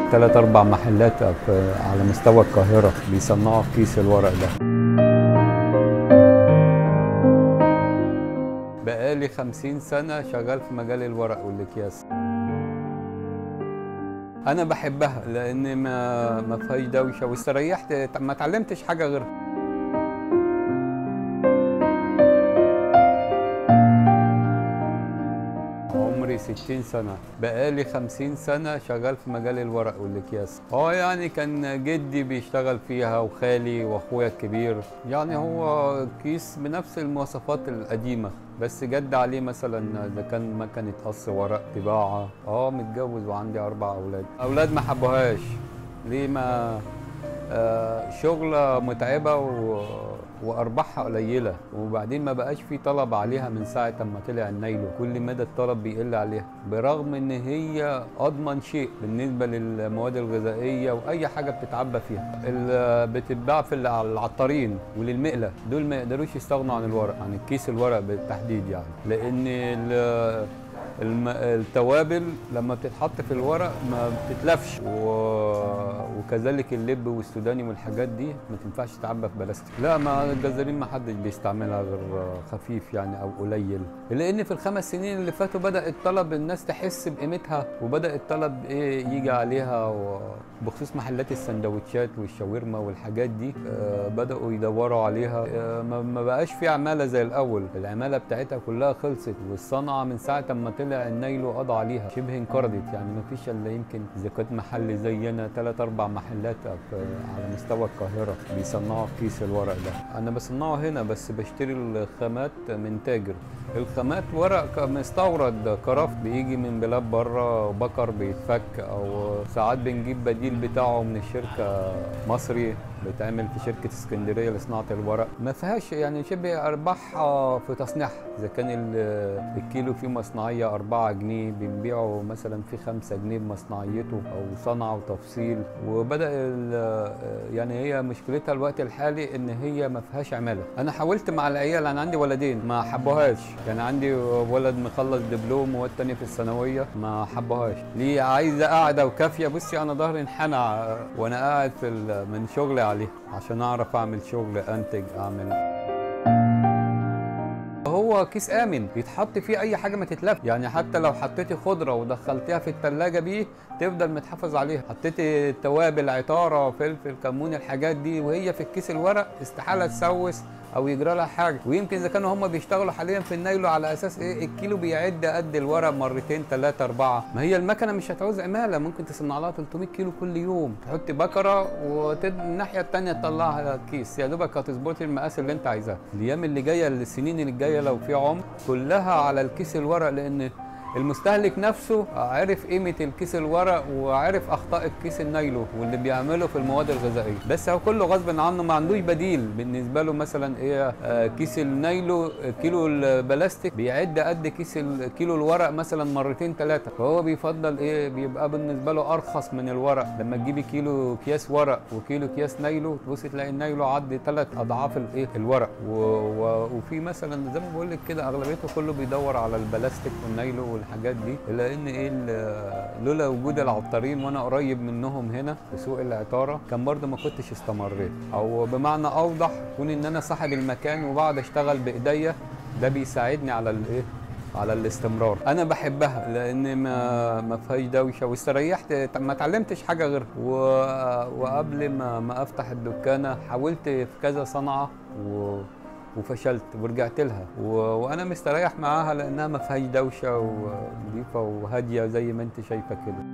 3 4 محلات على مستوى القاهرة بيصنعوا كيس الورق ده. بقالي 50 سنة شغال في مجال الورق والاكياس. أنا بحبها لأن ما فيهاش دوشة واستريحت، ما اتعلمتش حاجة غيرها. عمري 60 سنة، بقالي 50 سنة شغال في مجال الورق والاكياس. يعني كان جدي بيشتغل فيها وخالي واخويا الكبير، يعني هو كيس بنفس المواصفات القديمة، بس جد عليه مثلا اذا كان مكنة قص ورق، طباعة. متجوز وعندي 4 اولاد. اولاد ما حبوهاش ليه؟ ما شغلة متعبة وارباحها قليله، وبعدين ما بقاش في طلب عليها من ساعه ما طلع النايلو، كل مدى الطلب بيقل عليها، برغم ان هي اضمن شيء بالنسبه للمواد الغذائيه واي حاجه بتتعبى فيها. اللي بتتباع في العطارين وللمقله دول ما يقدروش يستغنوا عن الورق، عن الكيس الورق بالتحديد، يعني لان التوابل لما بتتحط في الورق ما بتتلفش، وكذلك اللب والسوداني والحاجات دي ما تنفعش تتعبى في بلاستيك. لا، ما الجزارين ما حدش بيستعملها غير خفيف يعني او قليل، لان في ال5 سنين اللي فاتوا بدا الطلب الناس تحس بقيمتها، وبدا الطلب يجي عليها، بخصوص محلات السندوتشات والشاورما والحاجات دي بداوا يدوروا عليها. ما بقاش في عماله زي الاول، العماله بتاعتها كلها خلصت، والصنعه من ساعه ما طلع النايلو قضى عليها، شبه انقرضت، يعني ما فيش الا يمكن اذا كانت محل زينا 3 4 محلات على مستوى القاهره بيصنعوا كيس الورق ده. انا بصنعه هنا، بس بشتري الخامات من تاجر. الخامات ورق مستورد، كرافت بيجي من بلاد بره، بكر بيتفك، او ساعات بنجيب بديل بتاعه من الشركه مصري بيتعمل في شركه اسكندريه لصناعه الورق. ما فيهاش يعني شبه ارباح في تصنيعها. اذا كان الكيلو فيه مصنعيه 4 جنيه، بنبيعه مثلا في 5 جنيه بمصنعيته او صنعه وتفصيل. وبدا يعني هي مشكلتها الوقت الحالي ان هي ما فيهاش عماله. انا حاولت مع العيال، انا عندي ولدين ما حبوهاش، يعني عندي ولد مخلص دبلوم والتاني في الثانويه، ما حبوهاش. ليه؟ عايزه قاعده وكافيه. بصي انا ظهري انحنى وانا قاعد من شغلي عليه، عشان اعرف اعمل شغل، انتج، اعمل. هو كيس امن يتحط فيه اي حاجه ما تتلف، يعني حتى لو حطيتي خضره ودخلتيها في الثلاجه بيه تفضل متحافظ عليها. حطيتي توابل، عطاره، فلفل، كمون، الحاجات دي وهي في الكيس الورق استحاله تسوس او يجرى لها حاجه. ويمكن اذا كانوا هم بيشتغلوا حاليا في النايلو على اساس الكيلو بيعد قد الورق مرتين 3 4. ما هي المكنه مش هتعوز عماله، ممكن تصنع لها 300 كيلو كل يوم، تحطي بكره والناحيه الثانيه تطلعها كيس، يا دوبك هتظبطي المقاس اللي انت عايزاه. الايام اللي جايه، السنين اللي جايه لو في عمر، كلها على الكيس الورق، لان المستهلك نفسه عرف قيمة الكيس الورق وعرف أخطاء الكيس النايلو واللي بيعمله في المواد الغذائية، بس هو كله غصب عنه، ما عندوش بديل. بالنسبة له مثلا كيس النايلو، كيلو البلاستيك بيعد قد كيلو الورق مثلا مرتين 3، فهو بيفضل بيبقى بالنسبة له أرخص من الورق. لما تجيبي كيلو اكياس ورق وكيلو اكياس نايلو، تبصي تلاقي النايلو عدى 3 أضعاف الورق. وفي مثلا زي ما بقول لك كده، أغلبيته كله بيدور على البلاستيك والنايلو والحاجات دي، لان لولا وجود العطارين وانا قريب منهم هنا في سوق العطاره كان برضه ما كنتش استمريت، او بمعنى اوضح كون ان انا صاحب المكان وبقعد اشتغل بايديا، ده بيساعدني على الاستمرار. انا بحبها لان ما فيهاش دوشه واستريحت، ما اتعلمتش حاجه غيرها. وقبل ما افتح الدكانه حاولت في كذا صنعه وفشلت ورجعت لها، وانا مستريح معاها لانها ما فيهاش دوشه ونظيفه وهاديه زي ما انت شايفه كده.